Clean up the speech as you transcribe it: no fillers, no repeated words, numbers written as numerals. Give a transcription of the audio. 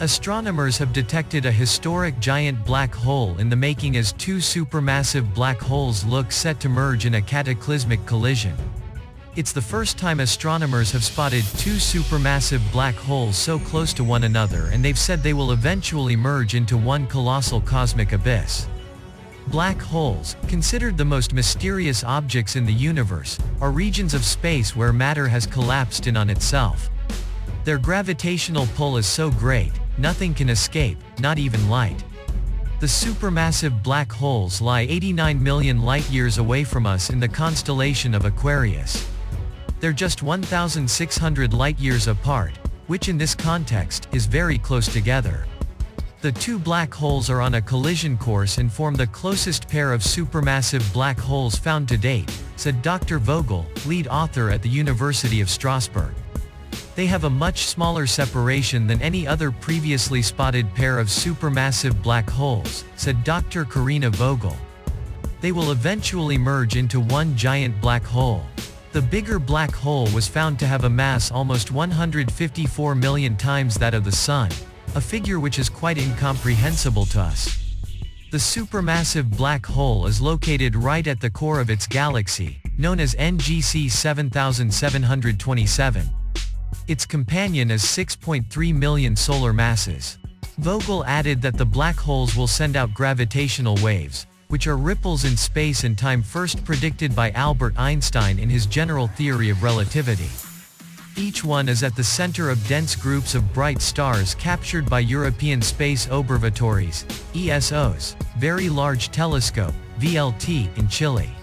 Astronomers have detected a historic giant black hole in the making as two supermassive black holes look set to merge in a cataclysmic collision. It's the first time astronomers have spotted two supermassive black holes so close to one another, and they've said they will eventually merge into one colossal cosmic abyss. Black holes, considered the most mysterious objects in the universe, are regions of space where matter has collapsed in on itself. Their gravitational pull is so great, nothing can escape, not even light. The supermassive black holes lie 89 million light-years away from us in the constellation of Aquarius. They're just 1,600 light-years apart, which in this context, is very close together. The two black holes are on a collision course and form the closest pair of supermassive black holes found to date, said Dr. Vogel, lead author at the University of Strasbourg. They have a much smaller separation than any other previously spotted pair of supermassive black holes, said Dr. Karina Vogel. They will eventually merge into one giant black hole. The bigger black hole was found to have a mass almost 154 million times that of the Sun, a figure which is quite incomprehensible to us. The supermassive black hole is located right at the core of its galaxy, known as NGC 7727. Its companion is 6.3 million solar masses. Vogel added that the black holes will send out gravitational waves, which are ripples in space and time first predicted by Albert Einstein in his general theory of relativity. Each one is at the center of dense groups of bright stars captured by European Space Observatories, ESOs, Very Large Telescope, VLT, in Chile.